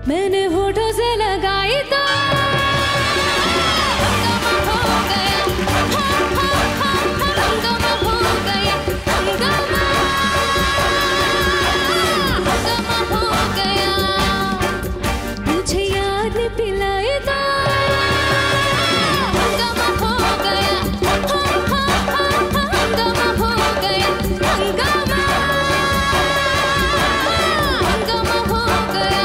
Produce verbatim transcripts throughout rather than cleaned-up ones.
मैंने होठों से लगाई तो हंगामा हो गया, हंगामा हो गया, हंगामा हंगामा हो गया। मुझे याद नहीं पिलाई तो हंगामा हो गया, हंगामा हो गया, हंगामा हंगामा हो गया।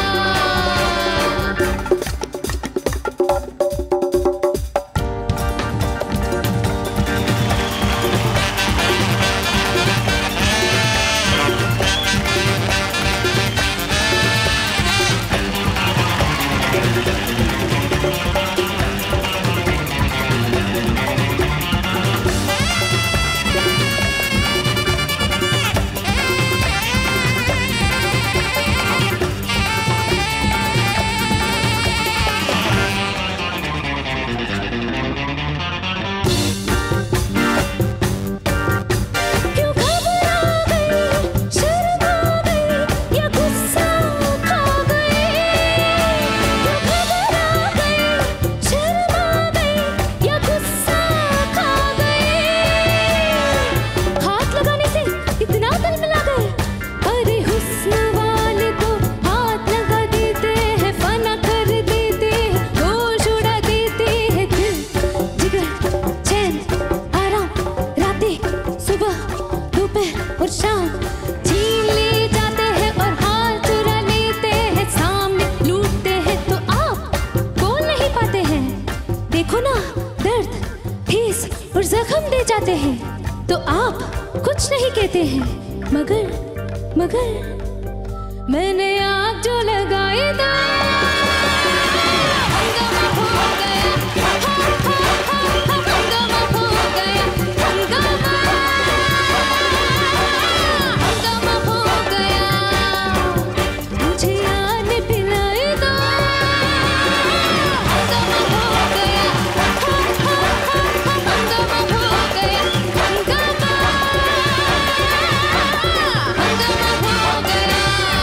जख्म दे जाते हैं तो आप कुछ नहीं कहते हैं, मगर मगर मैंने आग जो लगाई तो हंगामा हो गया, हंगामा हो गया, हंगामा हंगामा हो गया। मुझे याद नहीं पिलाई तो हंगामा हो गया, हंगामा हो गया, हंगामा हंगामा हो गया।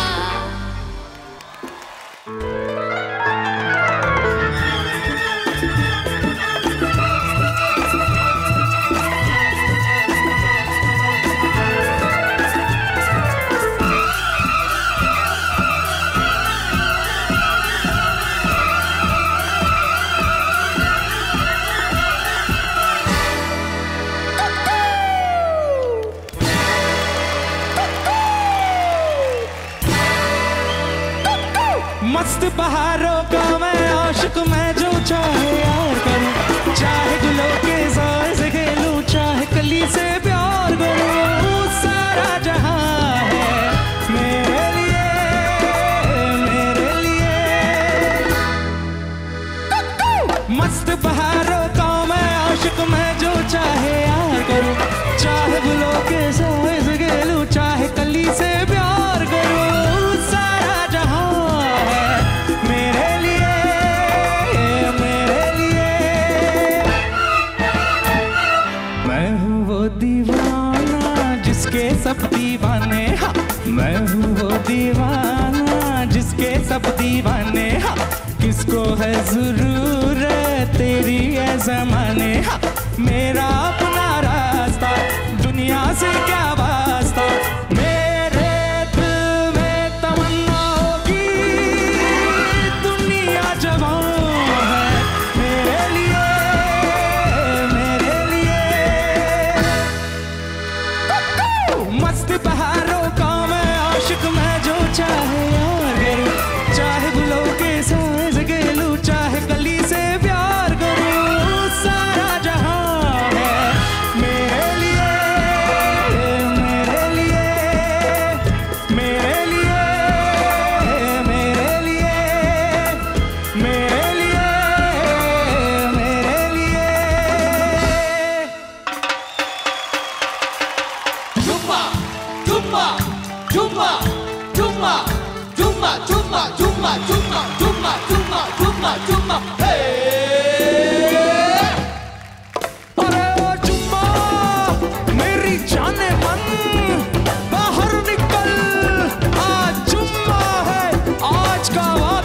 मस्त बहारों का मैं आशिक, मैं जो चाहे यार करूं, चाहे गुलों के ज़ोर से खेलूं, चाहे कली से प्यार करूं। सारा जहां है मेरे लिए, मेरे लिए। मस्त बहारों का मैं आशिक, मैं जो चाहे यार करूं, चाहे गुलों के ज़ोर से खेलूं, चाहे कली से प्यार करूं। सारा जहां जिसके सब दीवाने, हाँ मैं हूँ वो दीवाना जिसके सब दीवाने। हाँ किसको है जरूरत तेरी है ज़माने। हाँ मेरा अपना रास्ता, दुनिया से क्या वास्ता। मेरे दिल में तमन्ना होगी दुनिया जवां है मेरे लिए, मेरे लिए। मस्त बहारों का मैं आशिक, मैं जो चाहे यार करूं, चाहे गुलों के साथ खेलूं, चाहे कली से प्यार करूं। सारा जहां है मेरे लिए, मेरे लिए, मेरे लिए, मेरे लिए, मेरे लिए, मेरे लिए। Jumma, Jumma, Jumma, Jumma, Jumma, Jumma, Jumma, Jumma, Jumma, Jumma, Jumma, Jumma, hey! अरे ओ जुम्मा मेरी जाने मन, बाहर निकल, आज जुम्मा है, आज का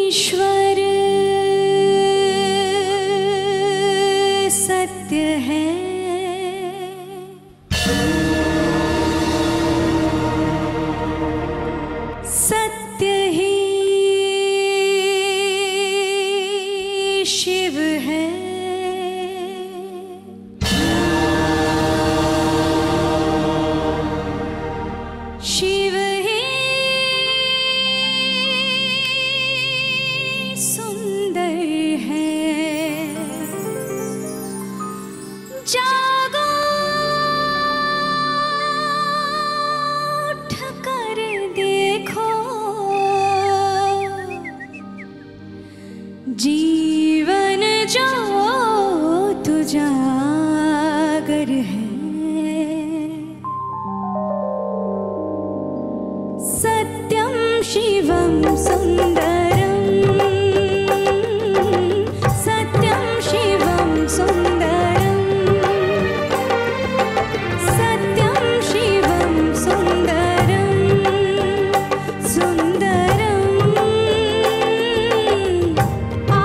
ईश्वर सत्य है, सत्य ही शिव है। शिव ही सुंदर है। जागो उठ कर देखो, जीवन जो तुजागर है। सत्यं शिवं सुंदरं, सत्यं शिवं सुंदरं, सत्यं शिवं सुंदरं, सुंदरं आ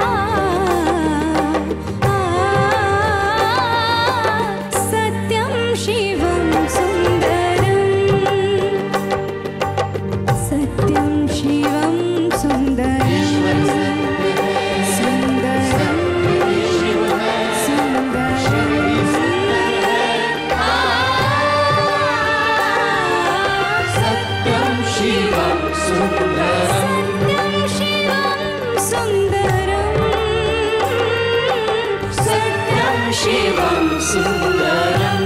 आ सत्यं शिवं सुंदरं, सत्यं शिवं सुंदरं, सुंदरं शिवं सुंदरं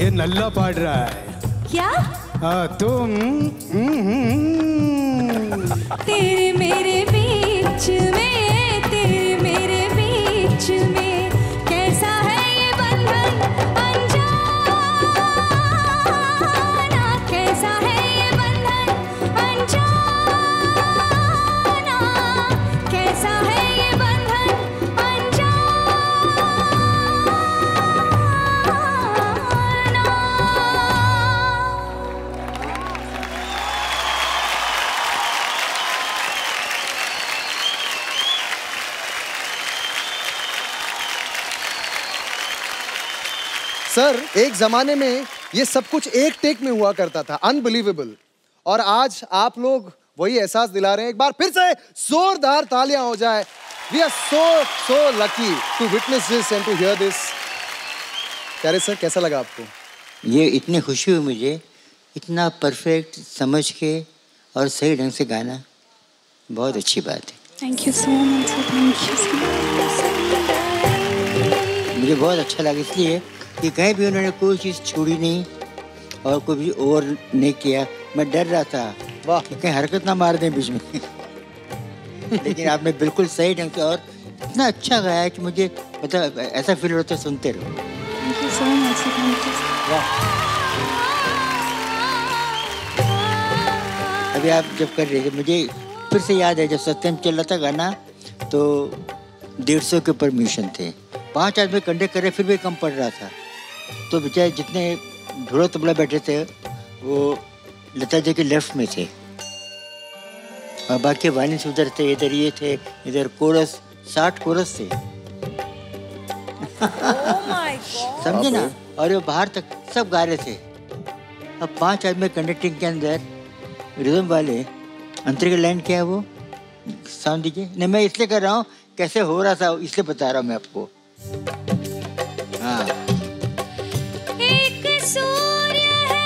ये नल्ला पाड़ रहा है। क्या? हाँ तुम तेरे मेरे बीच में, तेरे मेरे बीच में कैसा है ये बंधन अनजाना, कैसा है ये बंधन अनजाना, कैसा है ये बंधन अनजाना। सर, एक जमाने में ये सब कुछ एक टेक में हुआ करता था, अनबिलीवेबल। और आज आप लोग वही एहसास दिला रहे हैं। एक बार फिर से जोरदार तालियां हो जाए। We are so so lucky to witness this and to hear this. प्यारे सर, कैसा लगा आपको? ये इतनी खुशी हुई मुझे, इतना परफेक्ट समझ के और सही ढंग से गाना, बहुत अच्छी बात है। Thank you so much, thank you so much. मुझे बहुत अच्छा लगा इसलिए कि कहीं भी उन्होंने कोई चीज़ छोड़ी नहीं और कोई भी ओवर नहीं किया। मैं डर रहा था वाह कि कहीं हरकत ना मार दें बीच में लेकिन आपने बिल्कुल सही ढंग से और इतना अच्छा गाया कि मुझे मतलब ऐसा फील होता है सुनते रहो। Thank you so much, thank you. वाह। अभी आप जब कर रहे थे मुझे फिर से याद है, जब सत्यम चल रहा था गाना तो डेढ़ सौ के ऊपर म्यूजिशियन थे, पांच आदमी कंडक्ट कर रहे, फिर भी कम पड़ रहा था। तो बेचारे जितने ढोल तबला बैठे थे वो लता जी के लेफ्ट में थे और बाकी वायलिन्स उधर थे, इधर ये थे, इधर कोरस, साठ कोरस थे। समझे ना? और वो बाहर तक सब गा रहे थे। अब पांच आदमी कंडक्टिंग के अंदर रिदम वाले अंतर की लाइन क्या है वो साउंड दीजिए। नहीं, मैं इसलिए कर रहा हूँ कैसे हो रहा था इसलिए बता रहा हूँ मैं आपको। हाँ, एक सूर्य है,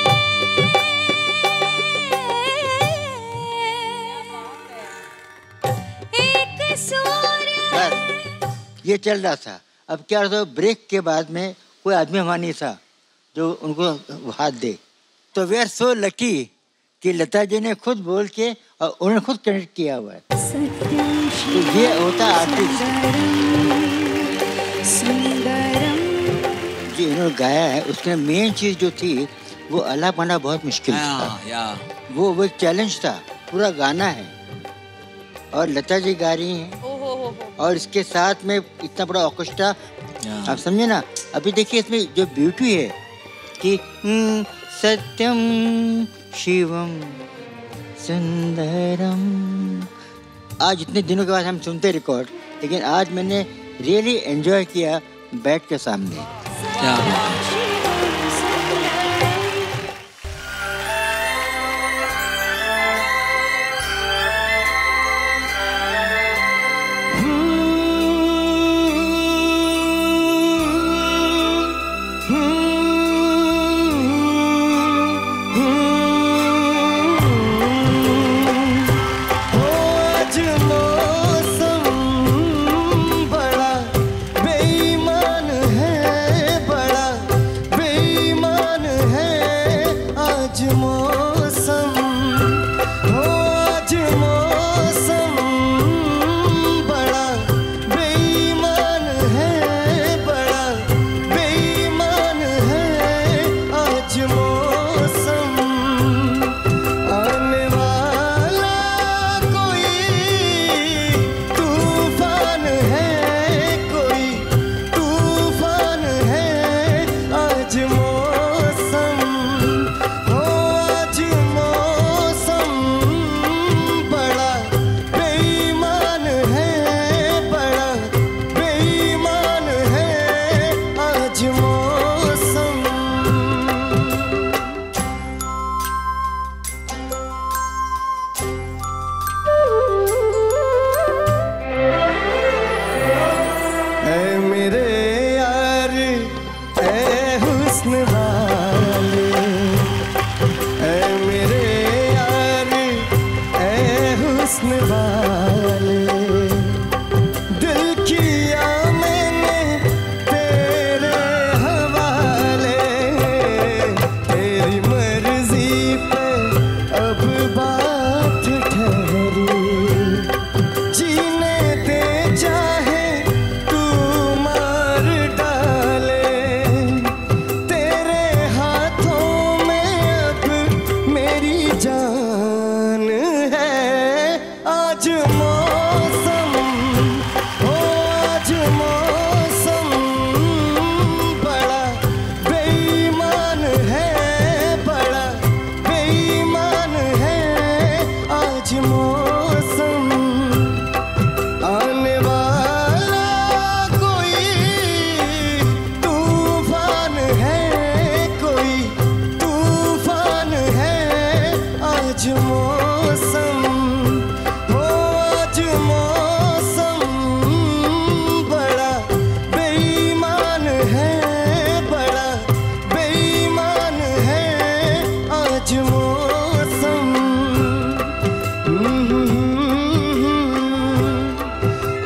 एक सूर्य बस ये चल रहा था। अब क्या होता, ब्रेक के बाद में कोई आदमी हमारा नहीं था जो उनको हाथ दे। तो वी आर सो लकी कि लता जी ने खुद बोल के और उन्होंने खुद कनेक्ट किया हुआ है। तो ये होता है आर्टिस्ट जो इन्होंने गाया है। उसमें मेन चीज़ जो थी वो आलाप आना बहुत मुश्किल था। वो वो एक चैलेंज था। पूरा गाना है और लता जी गा रही हैं और इसके साथ में इतना बड़ा ऑर्केस्ट्रा, आप समझे ना। अभी देखिए इसमें जो ब्यूटी है कि सत्यम शिवम सुंदरम। आज इतने दिनों के बाद हम सुनते रिकॉर्ड, लेकिन आज मैंने रियली एंजॉय किया बैठ के सामने। क्या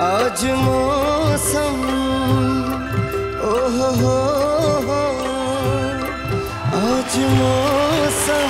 आज मौसम ओ हो हो हो आज मौसम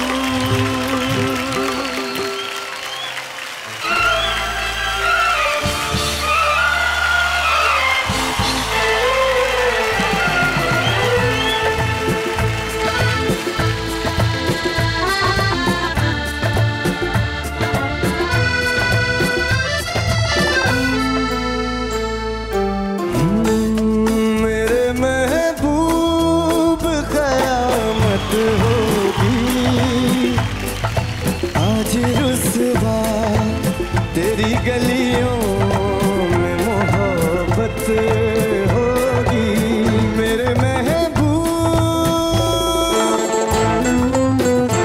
तेरी गलियों में मोहब्बत होगी मेरे महबूब।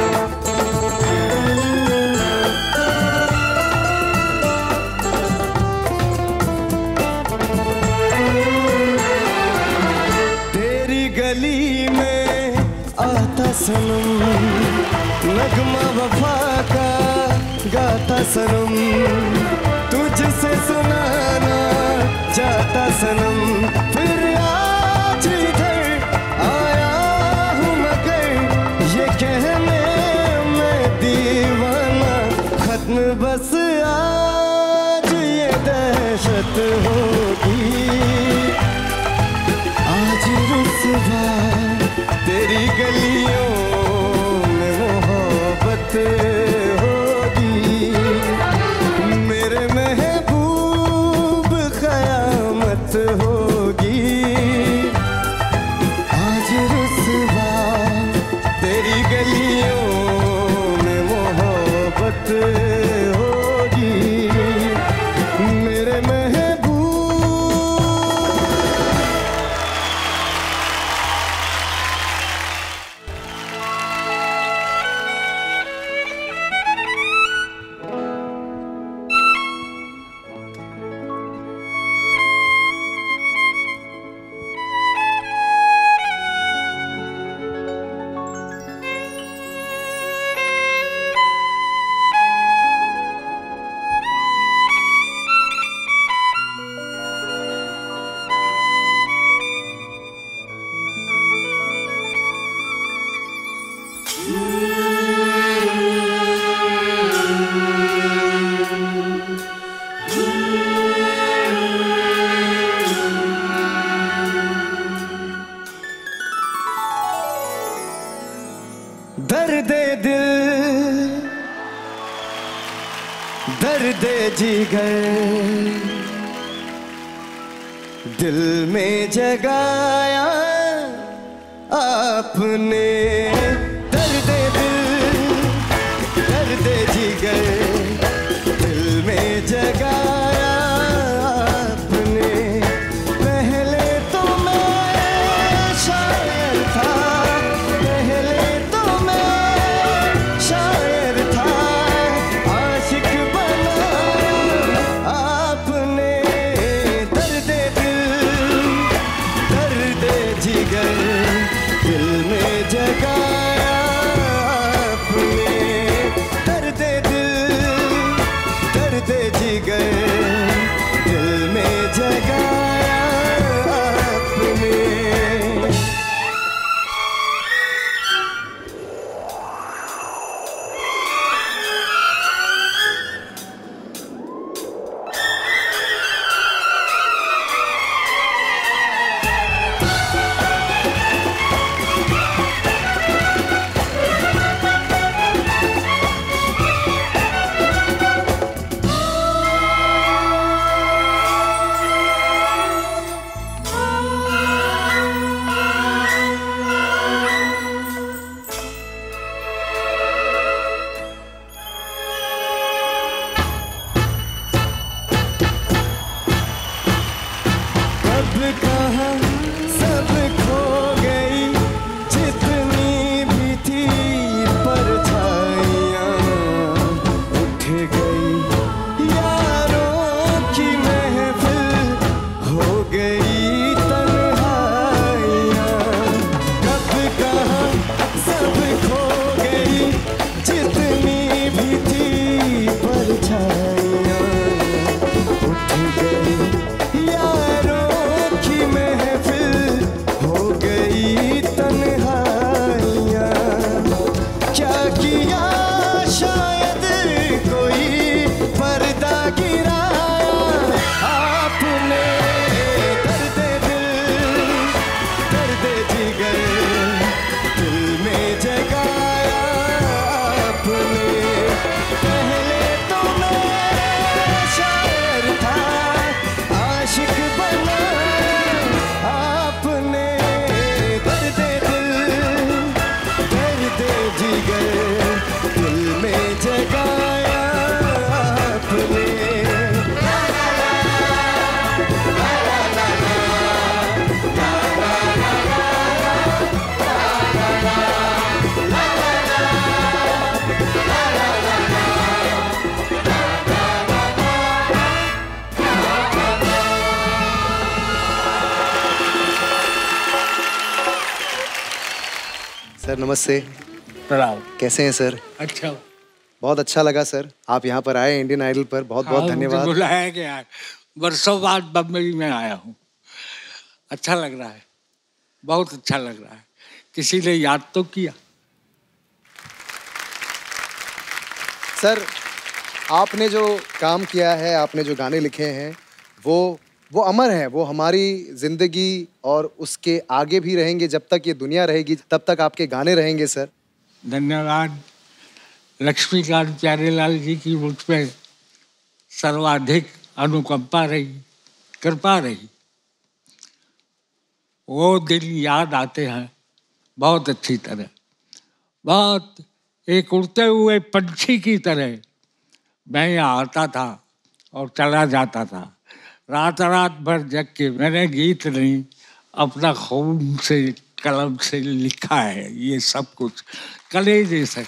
तेरी गली में आता सनम नगमा वफा का गाता सनम तुझसे सुनाना चाहता सनम फिर आज इधर आया हूँ मगर ये कहने मैं दीवाना खत्म बस आज ये दहशत होगी आज रुसवा तेरी गलियों में मोहब्बत होगी आज रुसवा तेरी गलियों में मोहब्बत होगी मेरे दर्द दिल दर्द जिगर दिल में जगाया आपने दर्द दिल दर्द जिगर दिल में जगाया आपने पहले तो मैं शायर था पहले तो मैं शायर था आशिक बनाया आपने दर्द दिल दर्द जिगर दिल में जगाया सर नमस्ते। प्रणाम। कैसे हैं सर? अच्छा। बहुत अच्छा लगा सर, आप यहाँ पर आए इंडियन आइडल पर, बहुत बहुत धन्यवाद। बुलाया गया, वर्षों बाद बम्बई में आया हूँ, अच्छा लग रहा है, बहुत अच्छा लग रहा है, किसी ने याद तो किया। सर आपने जो काम किया है, आपने जो गाने लिखे हैं, वो वो अमर है, वो हमारी जिंदगी और उसके आगे भी रहेंगे, जब तक ये दुनिया रहेगी तब तक आपके गाने रहेंगे सर। धन्यवाद। लक्ष्मीकांत प्यारेलाल जी की मुझ पे सर्वाधिक अनुकंपा रही, कृपा रही। वो दिन याद आते हैं बहुत अच्छी तरह, बहुत एक उड़ते हुए पंछी की तरह मैं यहाँ आता था और चला जाता था। रात रात भर जग के मैंने गीत नहीं, अपना खून से कलम से लिखा है ये सब कुछ, कलेजे से।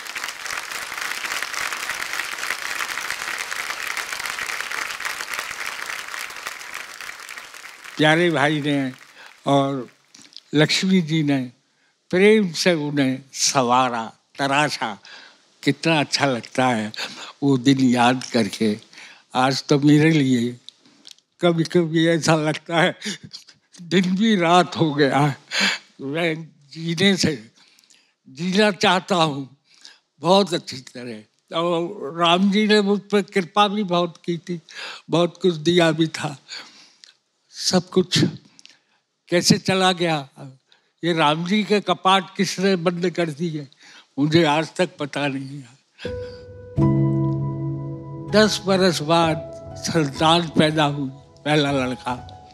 प्यारे भाई ने और लक्ष्मी जी ने प्रेम से उन्हें संवारा, तराशा, कितना अच्छा लगता है वो दिन याद करके। आज तो मेरे लिए कभी कभी ऐसा लगता है दिन भी रात हो गया है, मैं जीने से जीना चाहता हूँ बहुत अच्छी तरह। और राम जी ने मुझ पर कृपा भी बहुत की थी, बहुत कुछ दिया भी था। सब कुछ कैसे चला गया, ये राम जी के कपाट किसने बंद कर दिए मुझे आज तक पता नहीं है। दस बरस बाद संतान पैदा हुई, पहला लड़का।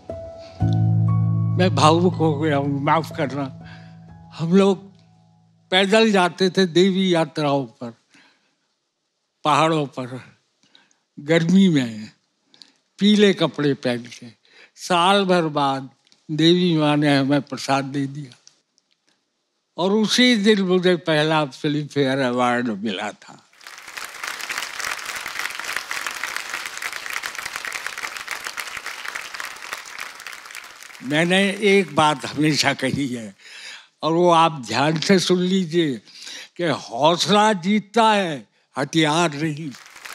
मैं भावुक हो गया हूँ, माफ करना। हम लोग पैदल जाते थे देवी यात्राओं पर, पहाड़ों पर, गर्मी में, पीले कपड़े पहन के। साल भर बाद देवी माँ ने हमें प्रसाद दे दिया और उसी दिन मुझे पहला फिल्म फेयर अवार्ड मिला था। मैंने एक बात हमेशा कही है और वो आप ध्यान से सुन लीजिए कि हौसला जीतता है, हथियार नहीं।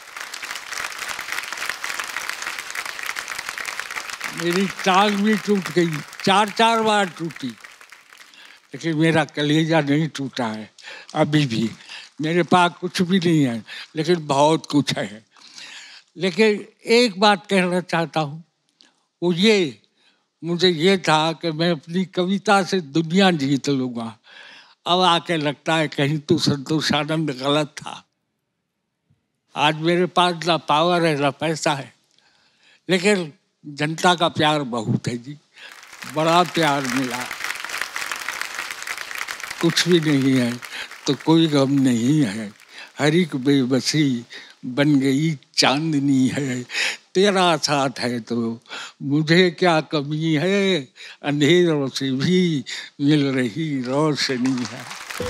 मेरी टांग भी टूट गई, चार चार बार टूटी, लेकिन मेरा कलेजा नहीं टूटा है अभी भी। मेरे पास कुछ भी नहीं है लेकिन बहुत कुछ है। लेकिन एक बात कहना चाहता हूँ, वो ये, मुझे ये था कि मैं अपनी कविता से दुनिया जीत लूँगा। अब आके लगता है कहीं तो संतोष आनंद गलत था। आज मेरे पास ना पावर है ना पैसा है, लेकिन जनता का प्यार बहुत है जी, बड़ा प्यार मिला। कुछ भी नहीं है तो कोई गम नहीं है, हर एक बेबसी बन गई चांदनी है। तेरा साथ है तो मुझे क्या कमी है, अंधेरों से भी मिल रही रोशनी है।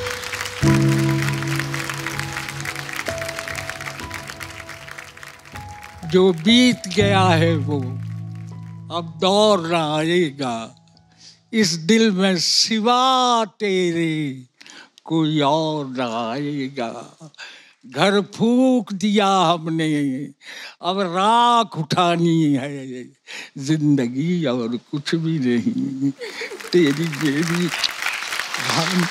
जो बीत गया है वो अब दौर ना आएगा, इस दिल में सिवा तेरे कोई और ना आएगा। घर फूंक दिया हमने, अब राख उठानी है, जिंदगी और कुछ भी नहीं, तेरी मेरी हम।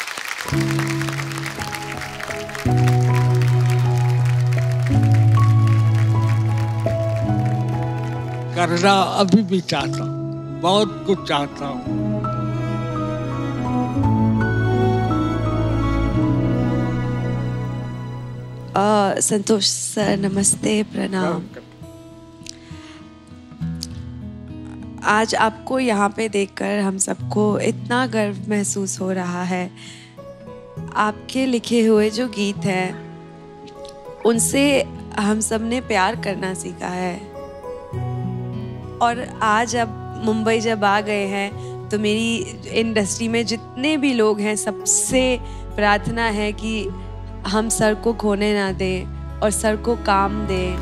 करना अभी भी चाहता हूँ, बहुत कुछ चाहता हूँ। Uh, संतोष सर नमस्ते, प्रणाम। आज आपको यहाँ पे देखकर हम सबको इतना गर्व महसूस हो रहा है। आपके लिखे हुए जो गीत हैं उनसे हम सब ने प्यार करना सीखा है, और आज अब मुंबई जब आ गए हैं तो मेरी इंडस्ट्री में जितने भी लोग हैं सबसे प्रार्थना है कि हम सर को खोने ना दें और सर को काम दें,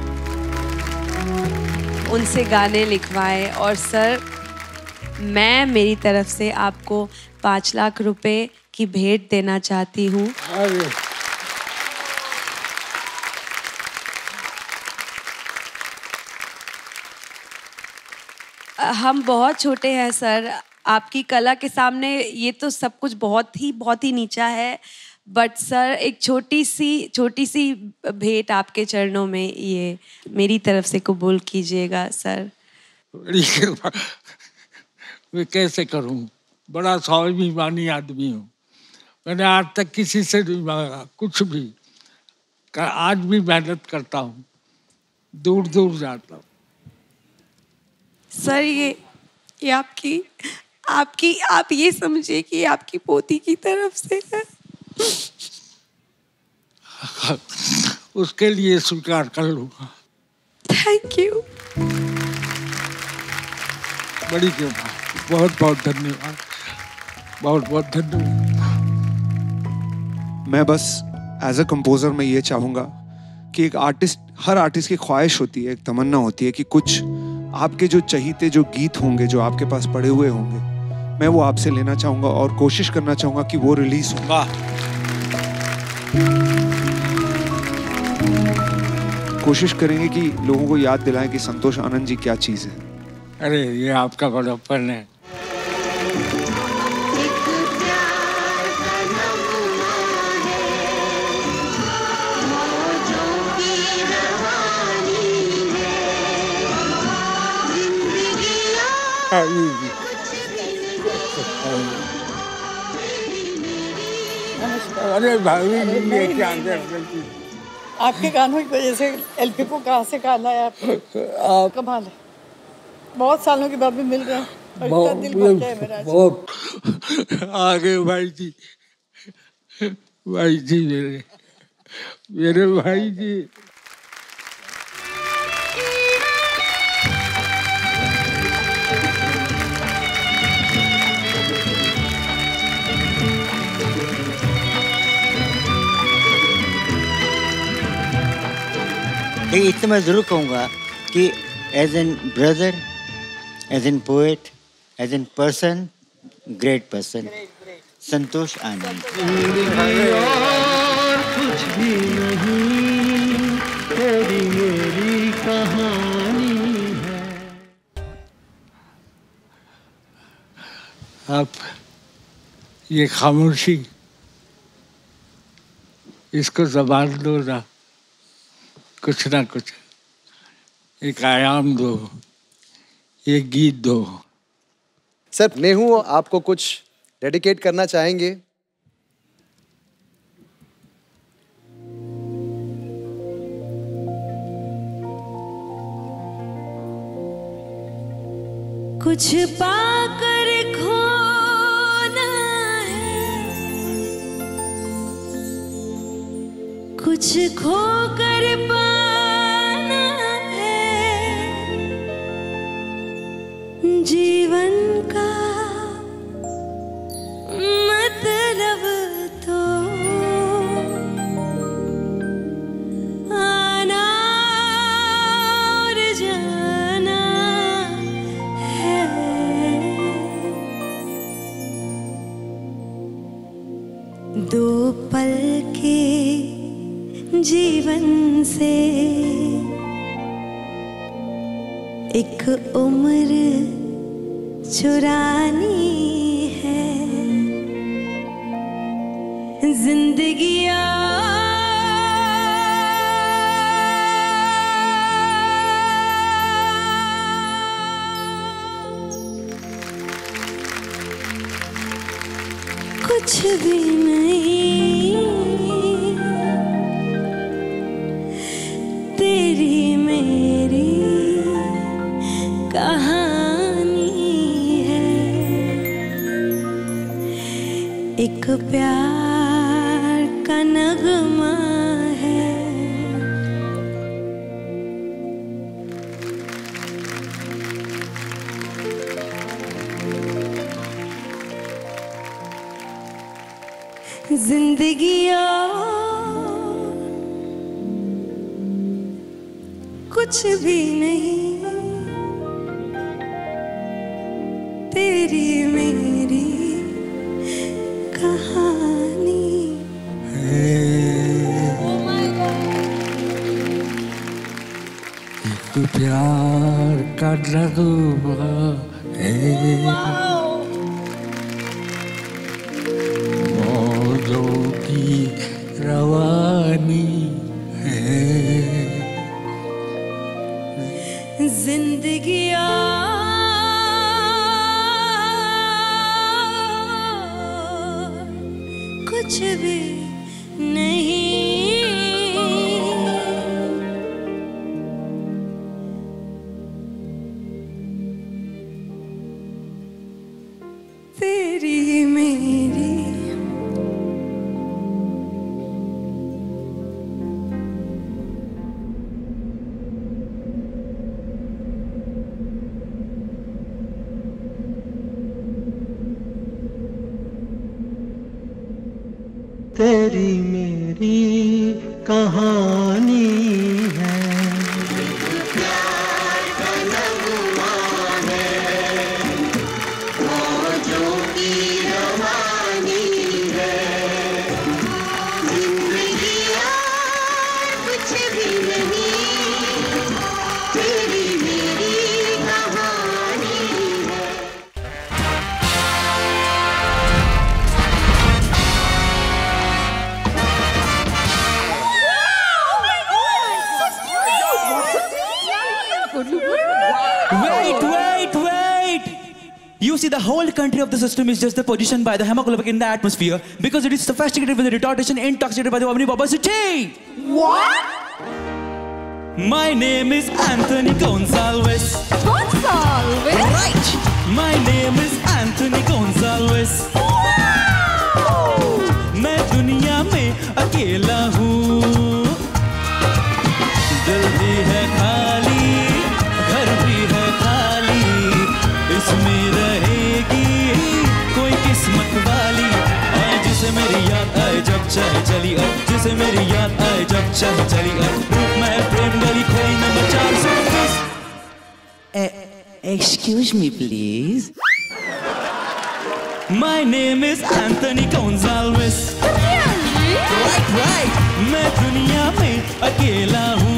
उनसे गाने लिखवाएं। और सर, मैं मेरी तरफ से आपको पाँच लाख रुपए की भेंट देना चाहती हूँ। अरे हम बहुत छोटे हैं सर, आपकी कला के सामने ये तो सब कुछ बहुत ही बहुत ही नीचा है, बट सर एक छोटी सी छोटी सी भेंट आपके चरणों में ये मेरी तरफ से कबूल कीजिएगा सर। बड़ी कृपा। मैं कैसे करूं, बड़ा स्वाभिमानी आदमी हूँ। मैंने आज तक किसी से नहीं मांगा कुछ भी, आज भी मेहनत करता हूँ, दूर दूर जाता हूँ। सर ये ये आपकी आपकी आप ये समझिए कि आपकी पोती की तरफ से है। उसके लिए स्वीकार कर लूंगा। Thank you. बड़ी कृपा, बहुत बहुत धन्यवाद, बहुत बहुत धन्यवाद। मैं बस एज अ कंपोजर मैं ये चाहूँगा कि एक आर्टिस्ट, हर आर्टिस्ट की ख्वाहिश होती है, एक तमन्ना होती है कि कुछ आपके जो चहीते जो गीत होंगे, जो आपके पास पड़े हुए होंगे, मैं वो आपसे लेना चाहूँगा और कोशिश करना चाहूँगा कि वो रिलीज होगा। कोशिश करेंगे कि लोगों को याद दिलाएं कि संतोष आनंद जी क्या चीज़ है। अरे ये आपका बड़प्पन है। अरे भाई ये क्या आपके गानों की वजह से एलपी को कहाँ से गाना है आपको? कमाल है, बहुत सालों के बाद भी मिल रहे हैं और इतना दिल भर गया है मेरा। बहुत आगे भाई जी, भाई जी मेरे मेरे भाई जी। लेकिन इतना मैं ज़रूर कहूँगा कि as an brother, as an poet, as an person, great person, Santosh Anand. और कुछ भी नहीं, तेरी मेरी कहानी है। आप ये खामोशी, इसको जबान दो ना, कुछ ना कुछ एक आयाम दो, एक गीत दो। सर नेहू आपको कुछ डेडिकेट करना चाहेंगे? कुछ पाकर खोना है, कुछ खोकर पाना है, जीवन का मतलब तो आना और जाना है। दो पल के जीवन से एक उम्र चुरानी है। जिंदगी कुछ भी नहीं, तेरी मेरी कहानी है। एक प्यार का नगमा है। जिंदगी कुछ भी नहीं, तेरी मेरी कहानी। नगमा है, मौजों की रवानी है। जिंदगियाँ कुछ भी नहीं, तेरी मेरी तेरी मेरी कहानी है। Wait, wait, wait! You see, the whole country of the system is just the position by the hemoglobin in the atmosphere because it is sophisticated with the retardation intoxicated by the omni publicity. What? My name is Anthony Gonzalez. Gonzalez? Right! My name is Anthony Gonzalez. मैं दुनिया में अकेला हूँ, दिल भी है खाली, घर भी है खाली, इसमें रहेगी कोई किस्मत वाली। आए जिसे मेरी याद आए जब चाहे चली अब, जिसे मेरी याद आए जब चाहे चली अब, रूप में प्रेम गली खोई नंबर चार सौ बीस। Excuse me please. My name is Anthony Gonzalez. Right, right. मैं दुनिया में अकेला हूँ।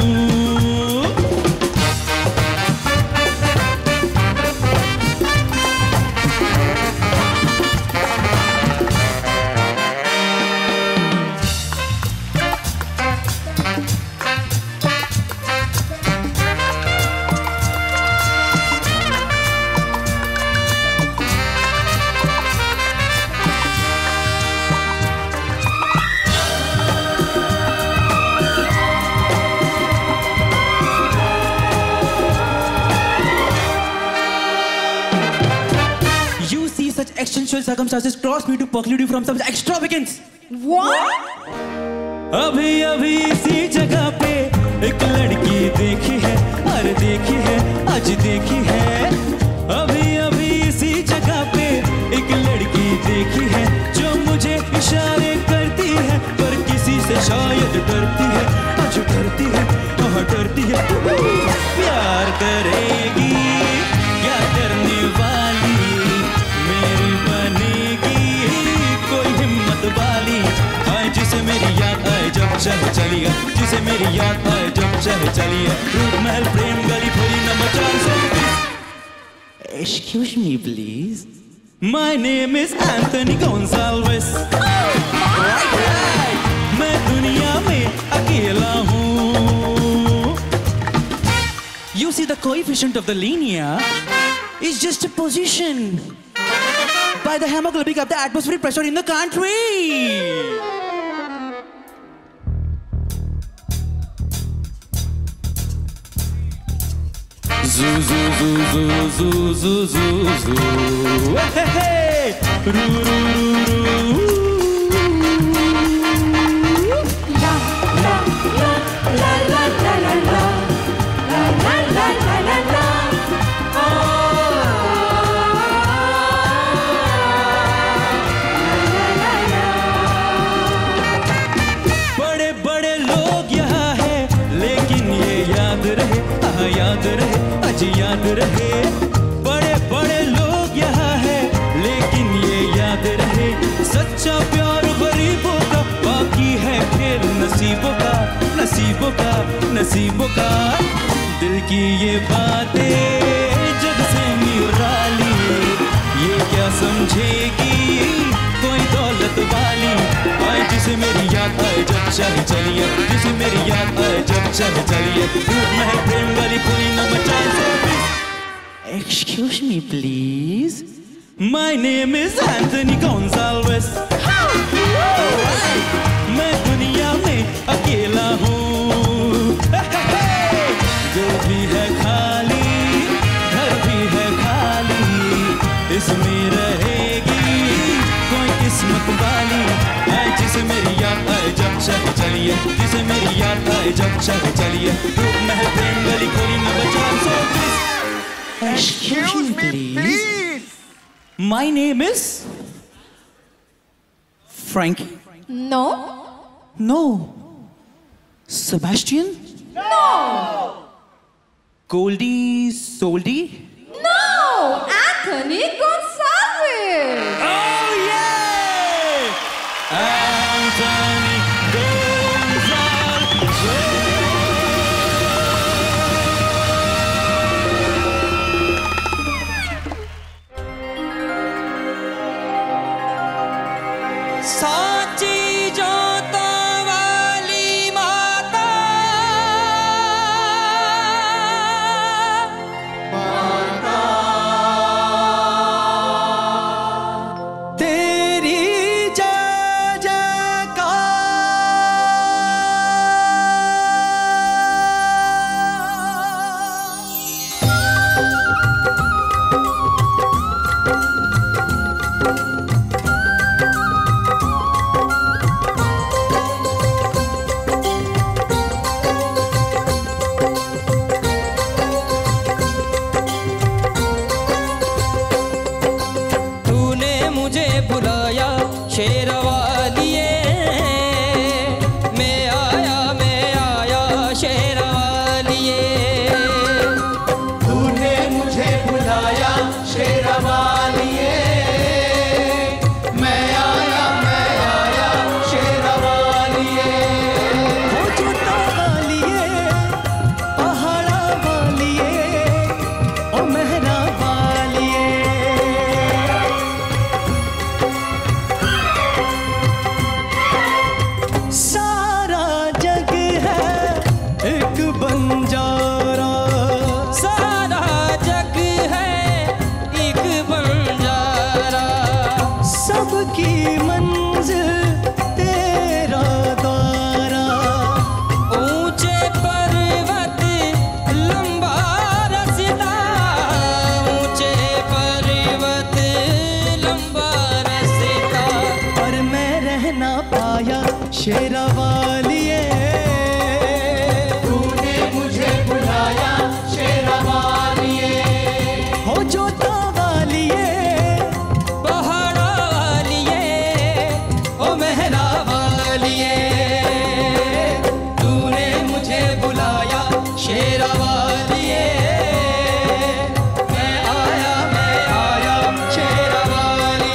Existential circumstances caused me to preclude you from some extravagance. What? अभी अभी इसी जगह पे एक लड़की देखी है, अरे देखी है, आज देखी है। अभी अभी इसी जगह पे एक लड़की देखी है जो मुझे इशारे करती है, पर किसी से शायद डरती है, आज डरती है, वहाँ डरती है। प्यार करेगी क्या करने वाली, मेरी बनेगी कोई हिम्मत वाली। आए जिसे मेरी याद आए जब चाहे चलिए, जिसे मेरी याद आए जब चाहे चलिए, रूप महल प्रेम गली खोली नंबर चार सौ बीस। Excuse me please. My name is Anthony Gonzalez. Right, right. मैं दुनिया में अकेला हूँ। You see, the coefficient of the linear is just a position by the hemoglobin of the atmospheric pressure in the country. Zoo zoo zoo zoo zoo zoo zoo zoo. Hey hey, roo roo roo roo. La la la la la la la la la la la la la. बड़े बड़े लोग यहाँ हैं, लेकिन ये याद रहे, हाँ याद रहे, आज याद रहे। बड़े बड़े लोग यहाँ हैं, लेकिन ये याद रहे, सच्चा प्यार गरीबों का, बाकी है खेल नसीबों का, नसीबों का, नसीबों का। दिल की ये बातें जग से निराली, ये क्या समझेगी कोई दौलत वाली। आए जिसे मेरी याद आए जब चाहे चलिए, जिसे मेरी याद आए जब चाहे चलिए, धूप में है प्रेम वाली कोई न मचाए। Excuse me please, my name is Anthony Gonzalez। मैं दुनिया में अकेला हूँ, दिल भी है खाली, घर भी है खाली, इसमें रहेगी कोई किस्मत वाली। आए जिसे मेरी याद आए जब चाहे चलिए, जिसे मेरी याद आए जब चाहे चलिए, धूप में है प्रेम गली कोई न बचा। So please, excuse me please, my name is Frankie। No. No. Sebastian? No. Goldie Soldy? No. Anthony Gonzalez. Oh yeah! Anthony साची जोता वाली माता, माता तेरी जय जयकार। शेरवालिए मैं आया, मैं आया शेरवालिए। तूने मुझे बुलाया शेरवालिए, मैं आया, मैं आया शेरवालिए। हो छोटा वालिए, पहाड़ा वालिए, ओ मेहरा वालिए। सारा जग है एक बंजारा, सारा जग है एक बंजारा, सबकी मंजिल तेरा द्वारा। ऊंचे पर्वत लंबा रास्ता, ऊंचे पर्वत लंबा रास्ता, पर मैं रह ना पाया शेरवालिए। तूने मुझे बुलाया शेरवालिए, हो जोता वालिए, पहाड़ा वालिए, ओ मेहरा वालिए। तूने मुझे बुलाया शेरवालिए, मैं आया, मैं आया शेरवालिए। जय माता दी। Thank you.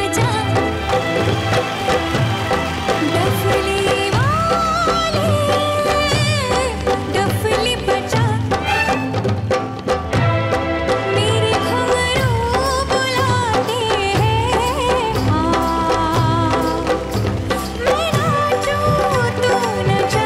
बजा, डफली वाले डफली बजा, मेरे घुंघरू बुलाते हैं, हाँ मैं नाचूं तू नचा।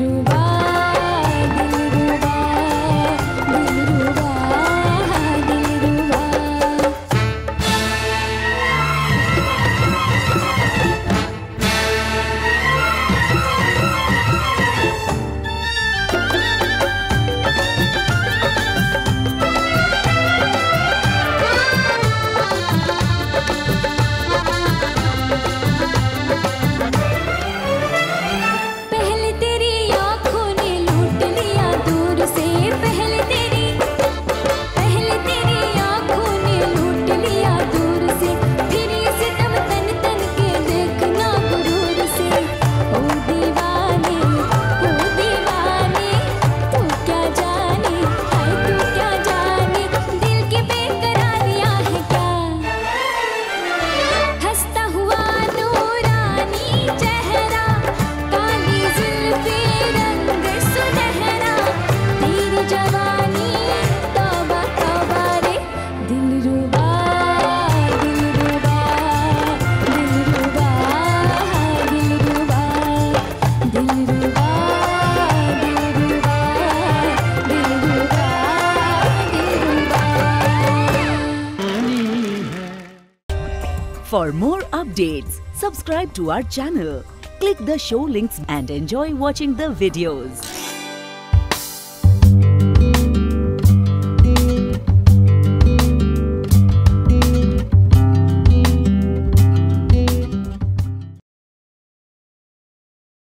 दिलरुबा दिलरुबा दिलरुबा दिलरुबा। पहले तेरी आँखों ने लूट लिया दूर से, पहले तेरी पहले तेरी आँखों ने लूट लिया दूर से, फिर ये सितम तन तन के देखना गुरूर से। ओ दीवाने ओ दीवाने तू क्या जाने, हाय तू क्या जाने, दिल की बेकरारियां है क्या। हंसता हुआ नूरानी चेहरा, काली जुल्फे रंग सुनहरा, तेरी जवानी तौबा तौबा रे। दिलरुबा दिलरुबा दिलरुबा दिलरुबा दिलरुबा दिलरुबा दिलरुबा। For more updates, subscribe to our channel, click the show links and enjoy watching the videos.